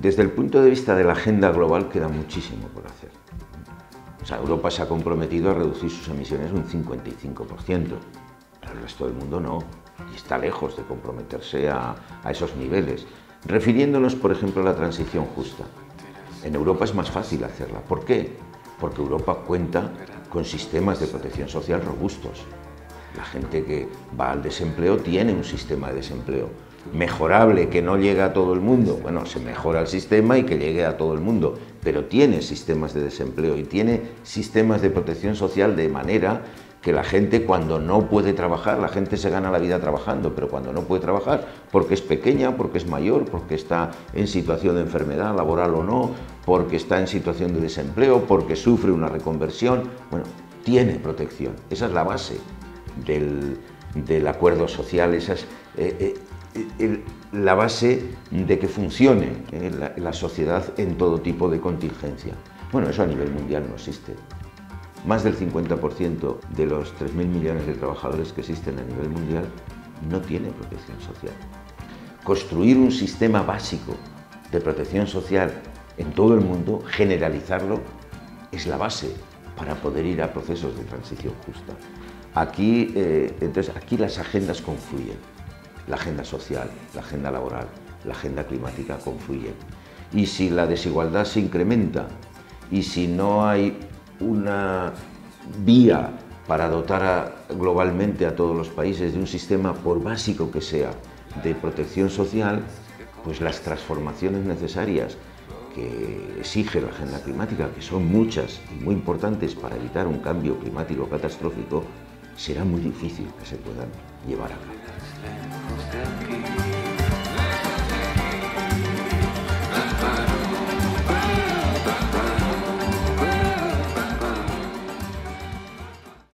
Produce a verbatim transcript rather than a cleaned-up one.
Desde el punto de vista de la agenda global queda muchísimo por hacer. O sea, Europa se ha comprometido a reducir sus emisiones un cincuenta y cinco por ciento, pero el resto del mundo no, y está lejos de comprometerse a, a esos niveles. Refiriéndonos, por ejemplo, a la transición justa. En Europa es más fácil hacerla. ¿Por qué? Porque Europa cuenta con sistemas de protección social robustos. La gente que va al desempleo tiene un sistema de desempleo mejorable, que no llega a todo el mundo. Bueno, se mejora el sistema y que llegue a todo el mundo, pero tiene sistemas de desempleo y tiene sistemas de protección social de manera que la gente, cuando no puede trabajar, la gente se gana la vida trabajando, pero cuando no puede trabajar, porque es pequeña, porque es mayor, porque está en situación de enfermedad laboral o no, porque está en situación de desempleo, porque sufre una reconversión, bueno, tiene protección. Esa es la base del, del acuerdo social, esa es eh, eh, el, la base de que funcione eh, la, la sociedad en todo tipo de contingencia. Bueno, eso a nivel mundial no existe. Más del cincuenta por ciento de los tres mil millones de trabajadores que existen a nivel mundial no tiene protección social. Construir un sistema básico de protección social en todo el mundo, generalizarlo, es la base para poder ir a procesos de transición justa. Aquí, eh, entonces, aquí las agendas confluyen. La agenda social, la agenda laboral, la agenda climática confluyen. Y si la desigualdad se incrementa y si no hay una vía para dotar a, globalmente a todos los países de un sistema, por básico que sea, de protección social, pues las transformaciones necesarias que exige la agenda climática, que son muchas y muy importantes para evitar un cambio climático catastrófico, será muy difícil que se puedan llevar a cabo.